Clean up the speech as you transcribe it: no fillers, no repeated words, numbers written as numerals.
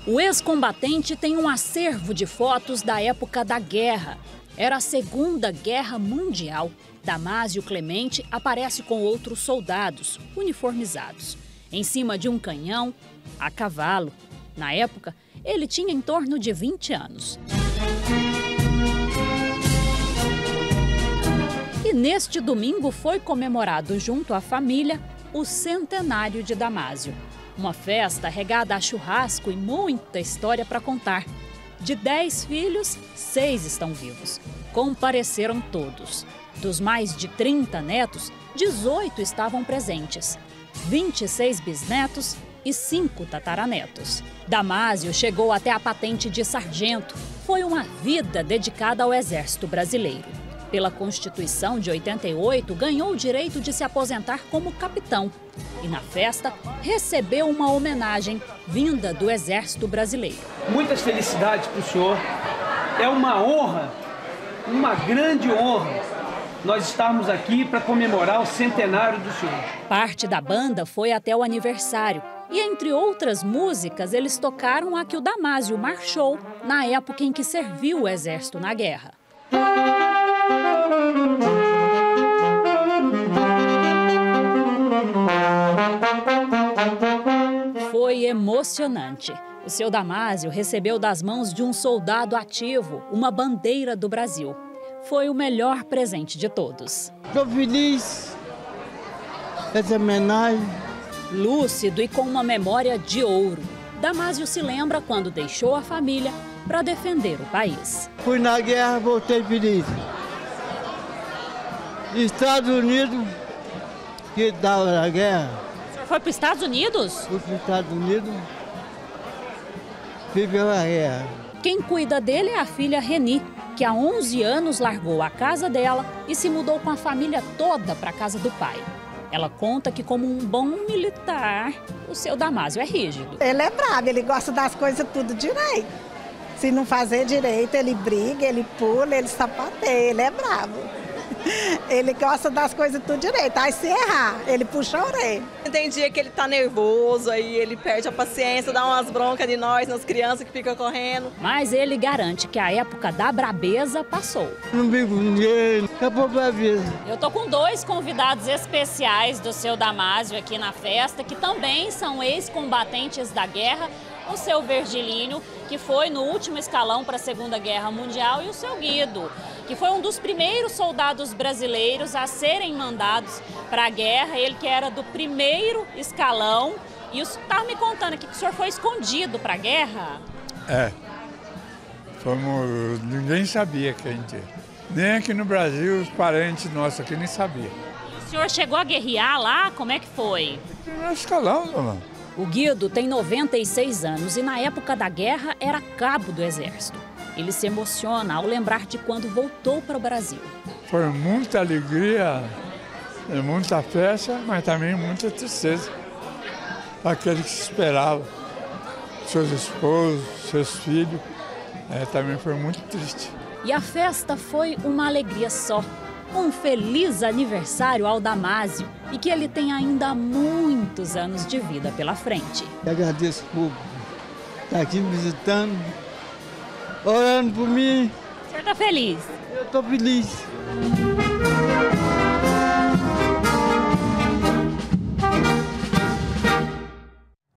O ex-combatente tem um acervo de fotos da época da guerra. Era a Segunda Guerra Mundial. Damásio Clemente aparece com outros soldados, uniformizados, em cima de um canhão, a cavalo. Na época, ele tinha em torno de 20 anos. E neste domingo foi comemorado junto à família o centenário de Damásio. Uma festa regada a churrasco e muita história para contar. De 10 filhos, 6 estão vivos. Compareceram todos. Dos mais de 30 netos, 18 estavam presentes. 26 bisnetos e 5 tataranetos. Damásio chegou até a patente de sargento. Foi uma vida dedicada ao Exército Brasileiro. Pela Constituição de 88, ganhou o direito de se aposentar como capitão. E na festa, recebeu uma homenagem vinda do Exército Brasileiro. Muitas felicidades para o senhor. É uma honra, uma grande honra, nós estarmos aqui para comemorar o centenário do senhor. Parte da banda foi até o aniversário. E entre outras músicas, eles tocaram a que o Damásio marchou na época em que serviu o Exército na guerra. Foi emocionante. O seu Damásio recebeu das mãos de um soldado ativo uma bandeira do Brasil. Foi o melhor presente de todos. Estou feliz essa homenagem. Lúcido e com uma memória de ouro, Damásio se lembra quando deixou a família para defender o país. Fui na guerra, voltei feliz. Estados Unidos, que estava na guerra. O senhor foi para os Estados Unidos? Fui para os Estados Unidos, fui pela guerra. Quem cuida dele é a filha Reni, que há 11 anos largou a casa dela e se mudou com a família toda para a casa do pai. Ela conta que, como um bom militar, o seu Damásio é rígido. Ele é bravo, ele gosta das coisas tudo direito. Se não fazer direito, ele briga, ele pula, ele sapateia, ele é bravo. Ele gosta das coisas tudo direito. Aí se errar, ele puxa a orelha. Tem dia que ele tá nervoso, aí ele perde a paciência, dá umas broncas de nós, nas crianças que ficam correndo. Mas ele garante que a época da brabeza passou. Não brigo com ninguém, acabou a vida. Eu tô com 2 convidados especiais do seu Damásio aqui na festa, que também são ex-combatentes da guerra. O seu Virgilínio, que foi no último escalão para a Segunda Guerra Mundial, e o seu Guido, que foi um dos primeiros soldados brasileiros a serem mandados para a guerra. Ele que era do primeiro escalão. E o senhor estava me contando aqui que o senhor foi escondido para a guerra? É. Ninguém sabia que a gente ia. Nem aqui no Brasil, os parentes nossos aqui nem sabiam. O senhor chegou a guerrear lá? Como é que foi? No escalão, dona. O Guido tem 96 anos e na época da guerra era cabo do Exército. Ele se emociona ao lembrar de quando voltou para o Brasil. Foi muita alegria, muita festa, mas também muita tristeza. Aquele que se esperava, seus esposos, seus filhos, também foi muito triste. E a festa foi uma alegria só. Um feliz aniversário ao Damásio e que ele tem ainda muitos anos de vida pela frente. Eu agradeço por estar aqui me visitando, orando por mim. O senhor está feliz? Eu estou feliz.